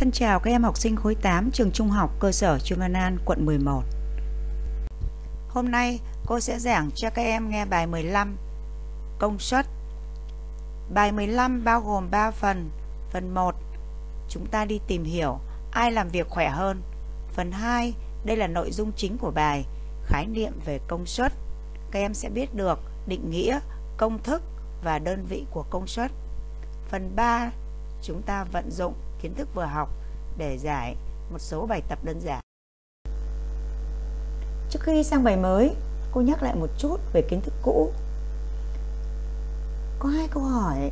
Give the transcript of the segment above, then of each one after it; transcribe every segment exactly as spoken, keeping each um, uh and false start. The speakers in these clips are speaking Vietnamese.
Thân chào các em học sinh khối tám trường Trung học cơ sở Trương Văn An, quận mười một. Hôm nay cô sẽ giảng cho các em nghe bài mười lăm, công suất. Bài mười lăm bao gồm ba phần. Phần một, chúng ta đi tìm hiểu ai làm việc khỏe hơn. Phần hai, đây là nội dung chính của bài, khái niệm về công suất. Các em sẽ biết được định nghĩa, công thức và đơn vị của công suất. Phần ba, chúng ta vận dụng kiến thức vừa học để giải một số bài tập đơn giản. Trước khi sang bài mới, cô nhắc lại một chút về kiến thức cũ. Có hai câu hỏi.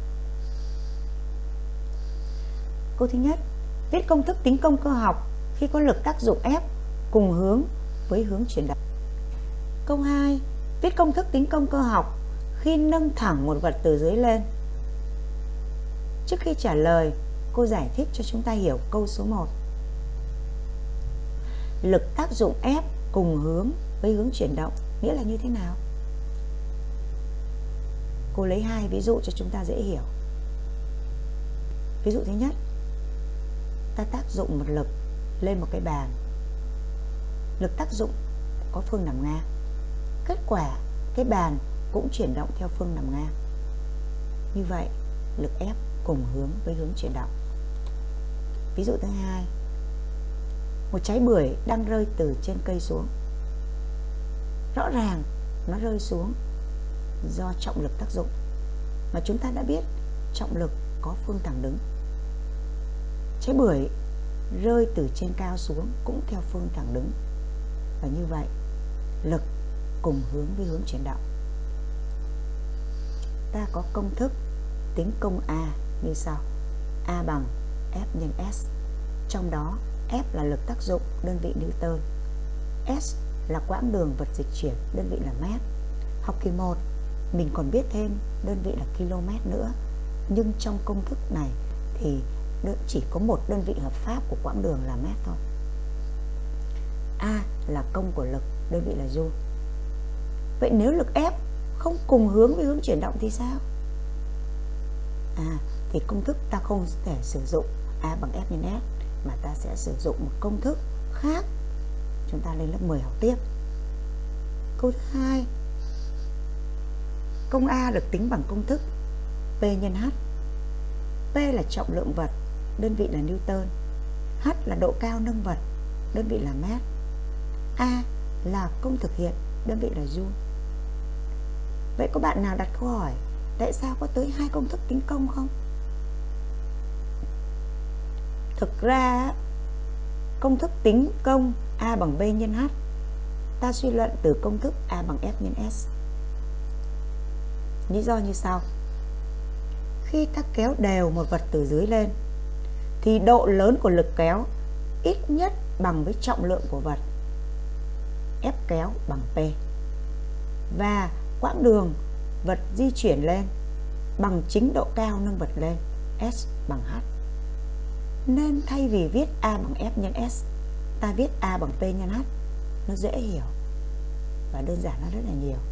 Câu thứ nhất, viết công thức tính công cơ học khi có lực tác dụng F cùng hướng với hướng chuyển động. Câu hai, viết công thức tính công cơ học khi nâng thẳng một vật từ dưới lên. Trước khi trả lời, cô giải thích cho chúng ta hiểu câu số một. Lực tác dụng F cùng hướng với hướng chuyển động nghĩa là như thế nào? Cô lấy hai ví dụ cho chúng ta dễ hiểu. Ví dụ thứ nhất, ta tác dụng một lực lên một cái bàn. Lực tác dụng có phương nằm ngang. Kết quả, cái bàn cũng chuyển động theo phương nằm ngang. Như vậy, lực F cùng hướng với hướng chuyển động. Ví dụ thứ hai, một trái bưởi đang rơi từ trên cây xuống. Rõ ràng nó rơi xuống do trọng lực tác dụng, mà chúng ta đã biết trọng lực có phương thẳng đứng. Trái bưởi rơi từ trên cao xuống cũng theo phương thẳng đứng, và như vậy lực cùng hướng với hướng chuyển động. Ta có công thức tính công A như sau: A bằng F nhân S, trong đó F là lực tác dụng, đơn vị Newton, S là quãng đường vật dịch chuyển, đơn vị là mét. Học kỳ một mình còn biết thêm đơn vị là km nữa, nhưng trong công thức này thì chỉ có một đơn vị hợp pháp của quãng đường là mét thôi. A là công của lực, đơn vị là joule. Vậy nếu lực F không cùng hướng với hướng chuyển động thì sao? À, thì công thức ta không thể sử dụng A bằng F nhân S, mà ta sẽ sử dụng một công thức khác. Chúng ta lên lớp mười học tiếp. Câu thứ hai, công A được tính bằng công thức P nhân H. P là trọng lượng vật, đơn vị là Newton. H là độ cao nâng vật, đơn vị là mét. A là công thực hiện, đơn vị là joule. Vậy có bạn nào đặt câu hỏi tại sao có tới hai công thức tính công không? Thực ra công thức tính công A bằng B nhân H ta suy luận từ công thức A bằng F nhân S. Lý do như sau: khi ta kéo đều một vật từ dưới lên thì độ lớn của lực kéo ít nhất bằng với trọng lượng của vật, F kéo bằng P, và quãng đường vật di chuyển lên bằng chính độ cao nâng vật lên, S bằng H. Nên thay vì viết A bằng F nhân S, ta viết A bằng P nhân H. Nó dễ hiểu và đơn giản hơn rất là nhiều.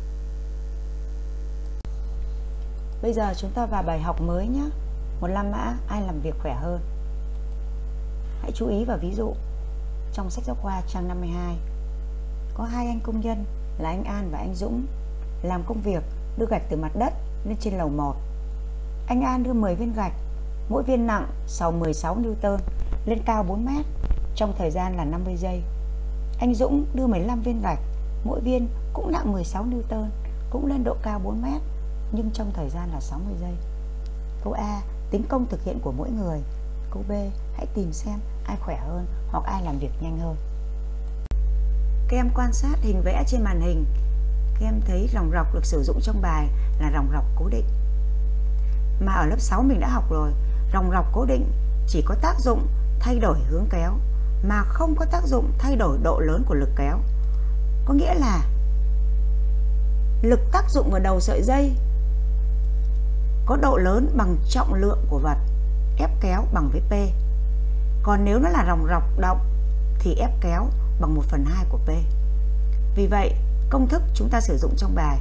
Bây giờ chúng ta vào bài học mới nhé. Một la mã, ai làm việc khỏe hơn. Hãy chú ý vào ví dụ trong sách giáo khoa trang năm mươi hai. Có hai anh công nhân là anh An và anh Dũng làm công việc đưa gạch từ mặt đất lên trên lầu một. Anh An đưa mười viên gạch, mỗi viên nặng mười sáu Newton, lên cao bốn mét trong thời gian là năm mươi giây. Anh Dũng đưa mười lăm viên gạch, mỗi viên cũng nặng mười sáu Newton, cũng lên độ cao bốn mét, nhưng trong thời gian là sáu mươi giây. Câu A, tính công thực hiện của mỗi người. Câu B, hãy tìm xem ai khỏe hơn hoặc ai làm việc nhanh hơn. Các em quan sát hình vẽ trên màn hình. Các em thấy ròng rọc được sử dụng trong bài là ròng rọc cố định. Mà ở lớp sáu mình đã học rồi, ròng rọc cố định chỉ có tác dụng thay đổi hướng kéo, mà không có tác dụng thay đổi độ lớn của lực kéo. Có nghĩa là lực tác dụng vào đầu sợi dây có độ lớn bằng trọng lượng của vật, F kéo bằng với P. Còn nếu nó là ròng rọc động thì F kéo bằng một phần hai của P. Vì vậy, công thức chúng ta sử dụng trong bài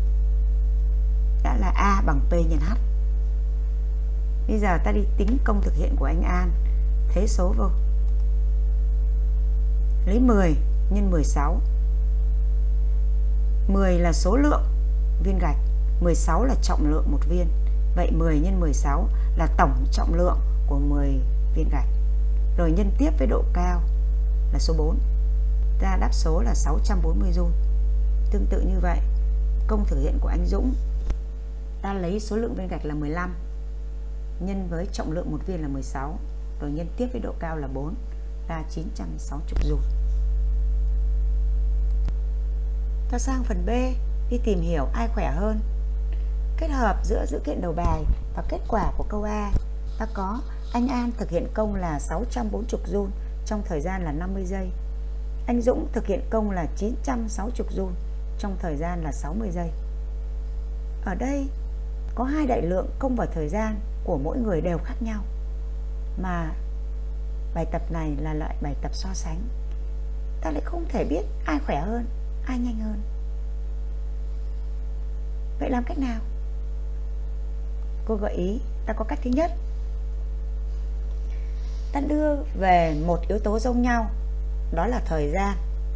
đã là A bằng P nhân H. Bây giờ ta đi tính công thực hiện của anh An. thế số vô. Lấy mười nhân mười sáu. mười là số lượng viên gạch, mười sáu là trọng lượng một viên. Vậy mười nhân mười sáu là tổng trọng lượng của mười viên gạch. Rồi nhân tiếp với độ cao là số bốn. Ra đáp số là sáu trăm bốn mươi giun. Tương tự như vậy, công thực hiện của anh Dũng, ta lấy số lượng viên gạch là mười lăm nhân với trọng lượng một viên là mười sáu, rồi nhân tiếp với độ cao là bốn, ra chín trăm sáu mươi giun. Ta sang phần B, đi tìm hiểu ai khỏe hơn. Kết hợp giữa dữ kiện đầu bài và kết quả của câu A, ta có anh An thực hiện công là sáu trăm bốn mươi giun trong thời gian là năm mươi giây. Anh Dũng thực hiện công là chín trăm sáu mươi giun trong thời gian là sáu mươi giây. Ở đây có hai đại lượng công và thời gian của mỗi người đều khác nhau, mà bài tập này là loại bài tập so sánh. Ta lại không thể biết ai khỏe hơn, ai nhanh hơn. Vậy làm cách nào? Cô gợi ý ta có cách thứ nhất. Ta đưa về một yếu tố giống nhau, đó là thời gian.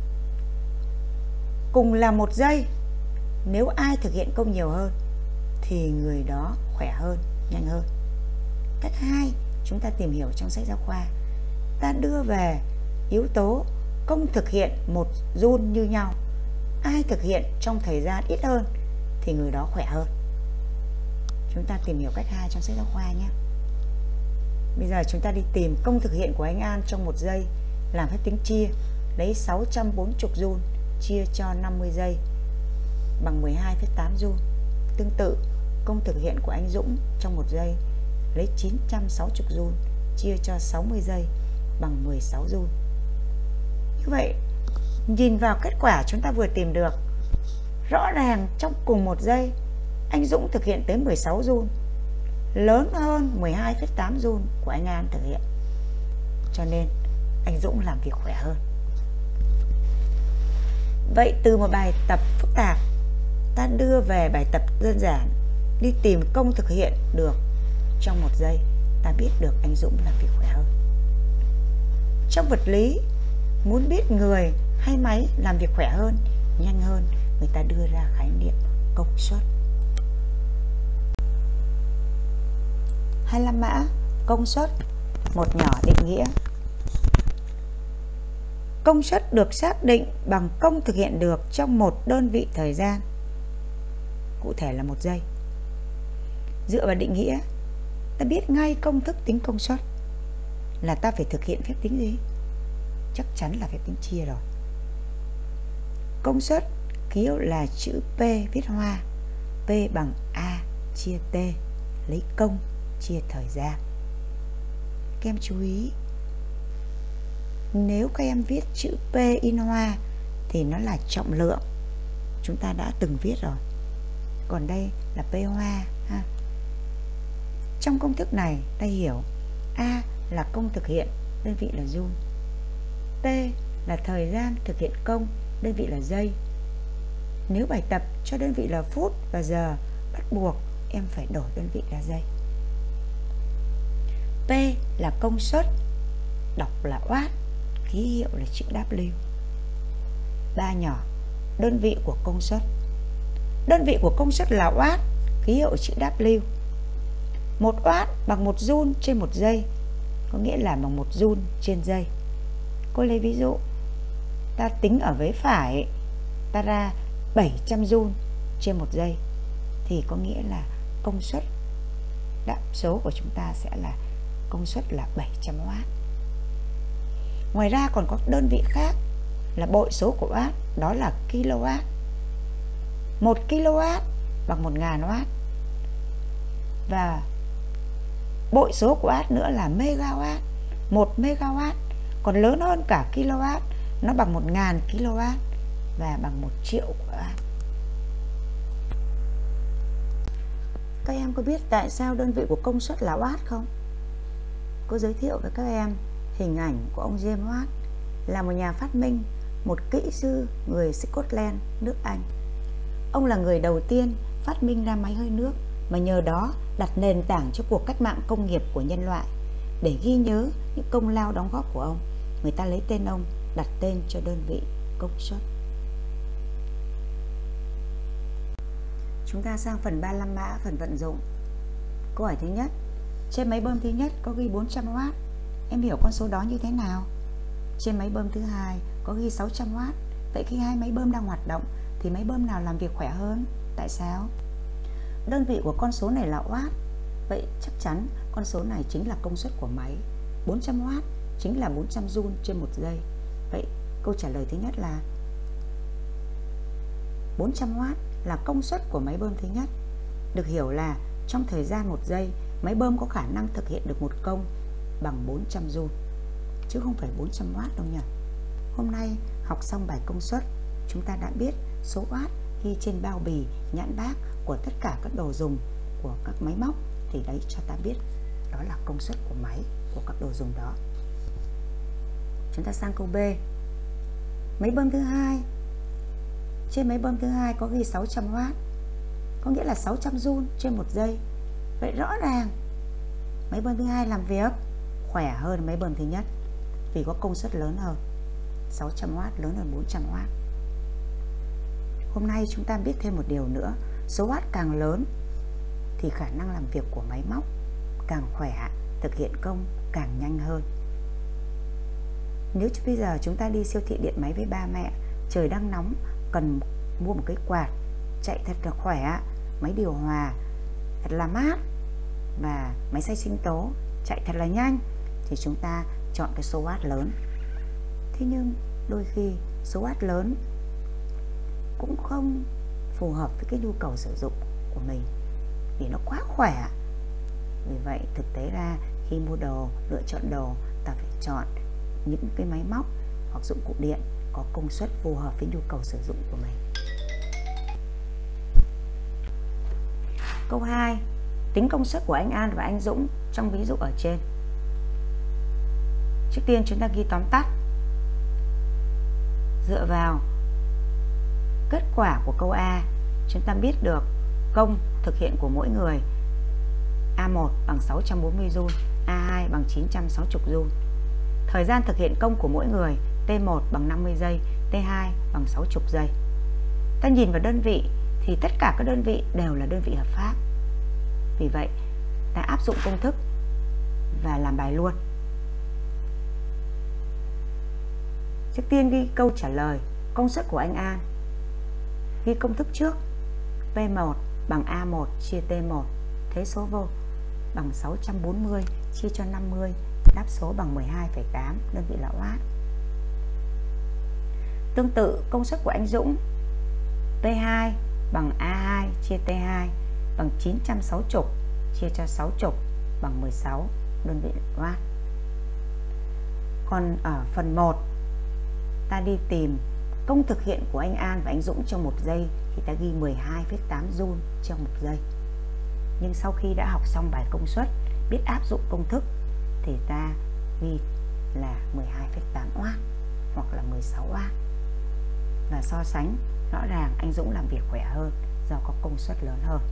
Cùng là một giây, nếu ai thực hiện công nhiều hơn thì người đó khỏe hơn, nhanh hơn. Cách hai, chúng ta tìm hiểu trong sách giáo khoa. Ta đưa về yếu tố công thực hiện một giun như nhau, ai thực hiện trong thời gian ít hơn thì người đó khỏe hơn. Chúng ta tìm hiểu cách hai trong sách giáo khoa nhé. Bây giờ chúng ta đi tìm công thực hiện của anh An trong một giây, làm phép tính chia, lấy sáu trăm bốn mươi giun chia cho năm mươi giây bằng mười hai phẩy tám giun. Tương tự, công thực hiện của anh Dũng trong một giây, lấy chín trăm sáu mươi giun chia cho sáu mươi giây bằng mười sáu giun. Như vậy, nhìn vào kết quả chúng ta vừa tìm được, rõ ràng trong cùng một giây, anh Dũng thực hiện tới mười sáu giun, lớn hơn mười hai phẩy tám giun của anh An thực hiện. Cho nên, anh Dũng làm việc khỏe hơn. Vậy từ một bài tập phức tạp, ta đưa về bài tập đơn giản, đi tìm công thực hiện được trong một giây, ta biết được anh Dũng làm việc khỏe hơn. Trong vật lý, muốn biết người hay máy làm việc khỏe hơn, nhanh hơn, người ta đưa ra khái niệm công suất. hai mươi lăm mã, công suất, một nhỏ định nghĩa. Công suất được xác định bằng công thực hiện được trong một đơn vị thời gian, cụ thể là một giây. Dựa vào định nghĩa, ta biết ngay công thức tính công suất là ta phải thực hiện phép tính gì? Chắc chắn là phép tính chia rồi. Công suất ký hiệu là chữ P viết hoa, P bằng A chia T, lấy công chia thời gian. Các em chú ý, nếu các em viết chữ P in hoa thì nó là trọng lượng, chúng ta đã từng viết rồi. Còn đây là P hoa ha. Trong công thức này ta hiểu A là công thực hiện, đơn vị là giun. T là thời gian thực hiện công, đơn vị là giây. Nếu bài tập cho đơn vị là phút và giờ, bắt buộc em phải đổi đơn vị ra giây. P là công suất, đọc là oát, ký hiệu là chữ W. Ba nhỏ, đơn vị của công suất. Đơn vị của công suất là oát, ký hiệu chữ W. Một oát bằng một giun trên một giây, có nghĩa là bằng một giun trên giây. Cô lấy ví dụ, ta tính ở vế phải, ta ra bảy trăm giun trên một giây, thì có nghĩa là công suất, đáp số của chúng ta sẽ là công suất là bảy trăm oát. Ngoài ra còn có đơn vị khác là bội số của oát, đó là kW. Một kW bằng một nghìn oát. Và bội số của oát nữa là megawatt. Một megawatt còn lớn hơn cả kW, nó bằng một nghìn kW và bằng một triệu oát. Các em có biết tại sao đơn vị của công suất là oát không? Cô giới thiệu với các em hình ảnh của ông James Watt, là một nhà phát minh, một kỹ sư người Scotland, nước Anh. Ông là người đầu tiên phát minh ra máy hơi nước, mà nhờ đó đặt nền tảng cho cuộc cách mạng công nghiệp của nhân loại. để ghi nhớ những công lao đóng góp của ông, người ta lấy tên ông, đặt tên cho đơn vị công suất. Chúng ta sang phần ba mươi lăm mã, phần vận dụng. Câu hỏi thứ nhất, trên máy bơm thứ nhất có ghi bốn trăm oát, em hiểu con số đó như thế nào? Trên máy bơm thứ hai có ghi sáu trăm oát, vậy khi hai máy bơm đang hoạt động thì máy bơm nào làm việc khỏe hơn? Tại sao? Đơn vị của con số này là oát, vậy chắc chắn con số này chính là công suất của máy. bốn trăm oát chính là bốn trăm joule trên một giây. Vậy câu trả lời thứ nhất là bốn trăm oát là công suất của máy bơm thứ nhất. Được hiểu là trong thời gian một giây, máy bơm có khả năng thực hiện được một công bằng bốn trăm joule, chứ không phải bốn trăm oát đâu nhỉ. Hôm nay học xong bài công suất, chúng ta đã biết số oát ghi trên bao bì, nhãn bác của tất cả các đồ dùng của các máy móc, thì đấy cho ta biết đó là công suất của máy, của các đồ dùng đó. Chúng ta sang câu B. Máy bơm thứ hai, trên máy bơm thứ hai có ghi sáu trăm oát, có nghĩa là sáu trăm joule trên một giây. Vậy rõ ràng máy bơm thứ hai làm việc khỏe hơn máy bơm thứ nhất, vì có công suất lớn hơn. Sáu trăm oát lớn hơn bốn trăm oát. Hôm nay chúng ta biết thêm một điều nữa, số oát càng lớn thì khả năng làm việc của máy móc càng khỏe, thực hiện công càng nhanh hơn. Nếu bây giờ chúng ta đi siêu thị điện máy với ba mẹ, trời đang nóng, cần mua một cái quạt chạy thật là khỏe, máy điều hòa thật là mát và máy xay sinh tố chạy thật là nhanh, thì chúng ta chọn cái số oát lớn. Thế nhưng đôi khi số oát lớn cũng không phù hợp với cái nhu cầu sử dụng của mình, vì nó quá khỏe. Vì vậy thực tế ra khi mua đồ, lựa chọn đồ, ta phải chọn những cái máy móc hoặc dụng cụ điện có công suất phù hợp với nhu cầu sử dụng của mình. Câu hai, tính công suất của anh An và anh Dũng trong ví dụ ở trên. Trước tiên chúng ta ghi tóm tắt. Dựa vào kết quả của câu A, chúng ta biết được công thực hiện của mỗi người A một bằng sáu trăm bốn mươi joule, A hai bằng chín trăm sáu mươi joule. Thời gian thực hiện công của mỗi người T một bằng năm mươi giây, T hai bằng sáu mươi giây. Ta nhìn vào đơn vị thì tất cả các đơn vị đều là đơn vị hợp pháp. Vì vậy ta áp dụng công thức và làm bài luôn. Trước tiên ghi câu trả lời công suất của anh An. Ghi công thức trước. P một bằng A một chia T một, thế số vô bằng sáu trăm bốn mươi chia cho năm mươi, đáp số bằng mười hai phẩy tám, đơn vị là oát. Tương tự công suất của anh Dũng. P hai bằng A hai chia T hai bằng chín trăm sáu mươi chia cho sáu mươi bằng mười sáu, đơn vị là oát. Còn ở phần một, ta đi tìm công thực hiện của anh An và anh Dũng trong một giây thì ta ghi mười hai phẩy tám joule trong một giây. Nhưng sau khi đã học xong bài công suất, biết áp dụng công thức thì ta ghi là mười hai phẩy tám oát hoặc là mười sáu oát. Và so sánh, rõ ràng anh Dũng làm việc khỏe hơn do có công suất lớn hơn.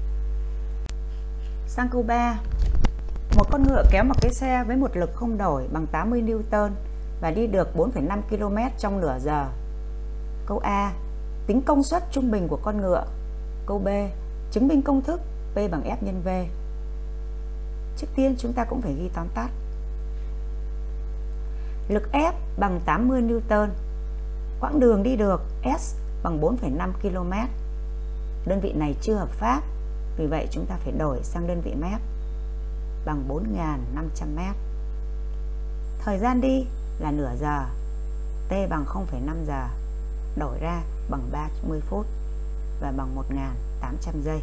Sang câu ba. Một con ngựa kéo một cái xe với một lực không đổi bằng tám mươi Newton và đi được bốn phẩy năm ki lô mét trong nửa giờ. Câu A, tính công suất trung bình của con ngựa. Câu B, chứng minh công thức P bằng F nhân V. Trước tiên chúng ta cũng phải ghi tóm tắt. Lực F bằng tám mươi Newton. Quãng đường đi được S bằng bốn phẩy năm ki lô mét. Đơn vị này chưa hợp pháp, vì vậy chúng ta phải đổi sang đơn vị mét bằng bốn nghìn năm trăm mét. Thời gian đi là nửa giờ, T bằng không phẩy năm giờ, đổi ra bằng ba mươi phút và bằng một nghìn tám trăm giây.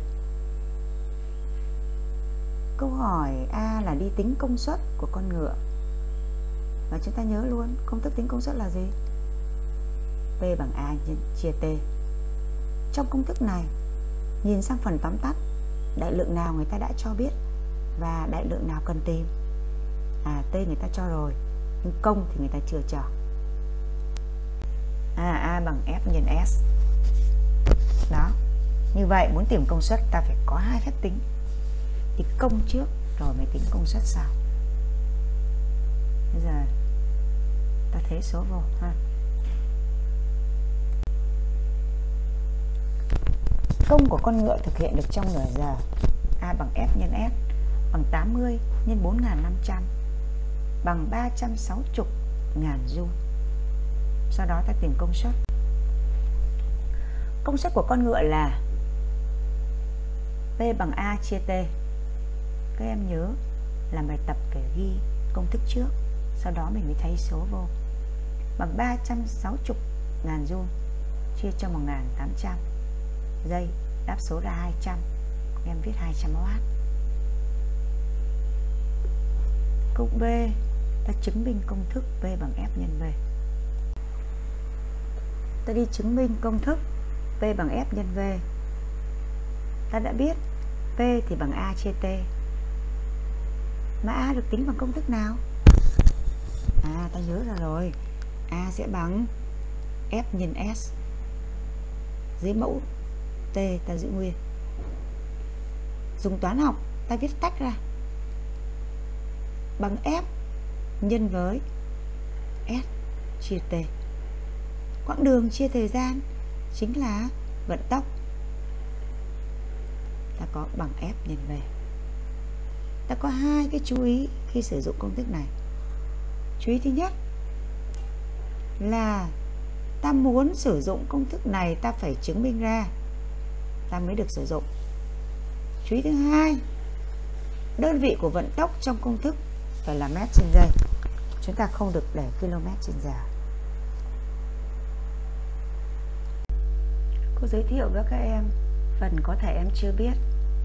Câu hỏi A là đi tính công suất của con ngựa. Và chúng ta nhớ luôn, công thức tính công suất là gì? P bằng A nhân chia T. Trong công thức này, nhìn sang phần tóm tắt, đại lượng nào người ta đã cho biết và đại lượng nào cần tìm. À, T người ta cho rồi, nhưng công thì người ta chưa cho. À, A bằng F nhân S. Đó. Như vậy muốn tìm công suất ta phải có hai phép tính. Tính công trước rồi mới tính công suất sau. thế số vô ha. Công của con ngựa thực hiện được trong nửa giờ. A bằng F nhân S bằng tám mươi nhân bốn nghìn năm trăm bằng ba trăm sáu mươi ngàn joule. Sau đó ta tìm công suất. Công suất của con ngựa là P bằng A chia T. Các em nhớ làm bài tập phải ghi công thức trước, sau đó mình mới thay số vô. Bằng ba trăm sáu mươi ngàn joule chia cho một nghìn tám trăm giây, đáp số ra hai trăm. Em viết hai trăm oát. Câu B, ta chứng minh công thức P bằng F nhân V. Ta đi chứng minh công thức P bằng F nhân V. Ta đã biết P thì bằng A chia T. Mà A được tính bằng công thức nào? À, ta nhớ ra rồi. A sẽ bằng F nhân S. Dưới mẫu T ta giữ nguyên. Dùng toán học ta viết tách ra. Bằng F nhân với S chia T. Quãng đường chia thời gian chính là vận tốc. Ta có bằng F nhân V. Ta có hai cái chú ý khi sử dụng công thức này. Chú ý thứ nhất là ta muốn sử dụng công thức này ta phải chứng minh ra ta mới được sử dụng. Chú ý thứ hai, đơn vị của vận tốc trong công thức phải là mét trên giây. Chúng ta không được để km trên giờ. Cô giới thiệu với các em phần có thể em chưa biết.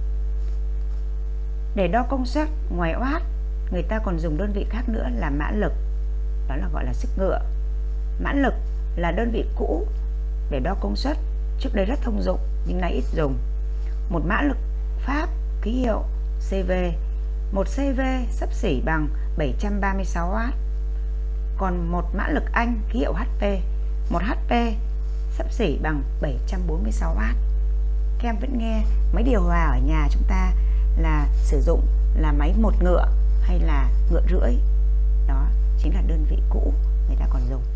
Để đo công suất, ngoài oát, người ta còn dùng đơn vị khác nữa là mã lực. Đó là gọi là sức ngựa. Mã lực là đơn vị cũ để đo công suất. Trước đây rất thông dụng nhưng nay ít dùng. Một mã lực Pháp ký hiệu xê vê. Một xê vê xấp xỉ bằng bảy trăm ba mươi sáu oát. Còn một mã lực Anh ký hiệu hát pê. Một hát pê xấp xỉ bằng bảy trăm bốn mươi sáu oát. Các em vẫn nghe máy điều hòa ở nhà chúng ta là sử dụng là máy một ngựa hay là ngựa rưỡi. Đó chính là đơn vị cũ người ta còn dùng.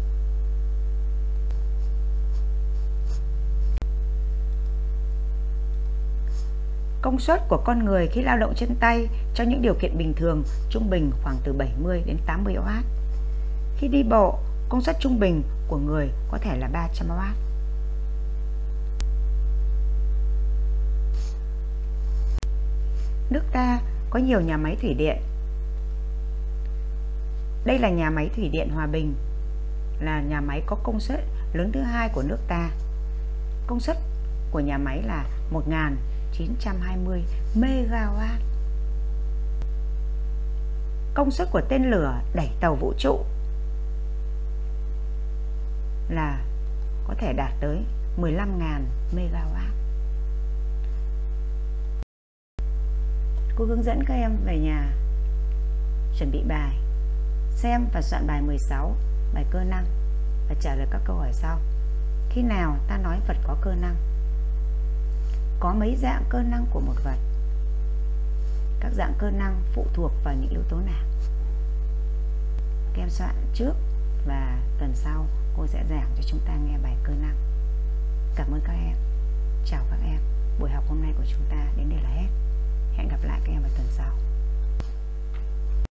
Công suất của con người khi lao động chân tay trong những điều kiện bình thường trung bình khoảng từ bảy mươi đến tám mươi oát. Khi đi bộ, công suất trung bình của người có thể là ba trăm oát. Nước ta có nhiều nhà máy thủy điện. Đây là nhà máy thủy điện Hòa Bình, là nhà máy có công suất lớn thứ hai của nước ta. Công suất của nhà máy là một nghìn chín trăm hai mươi mê ga oát. Công suất của tên lửa đẩy tàu vũ trụ là có thể đạt tới mười lăm nghìn mê ga oát. Cô hướng dẫn các em về nhà chuẩn bị bài, xem và soạn bài mười sáu, bài cơ năng và trả lời các câu hỏi sau. Khi nào ta nói vật có cơ năng? Có mấy dạng cơ năng của một vật? Các dạng cơ năng phụ thuộc vào những yếu tố nào? Các em soạn trước và tuần sau cô sẽ giảng cho chúng ta nghe bài cơ năng. Cảm ơn các em. Chào các em. Buổi học hôm nay của chúng ta đến đây là hết. Hẹn gặp lại các em vào tuần sau.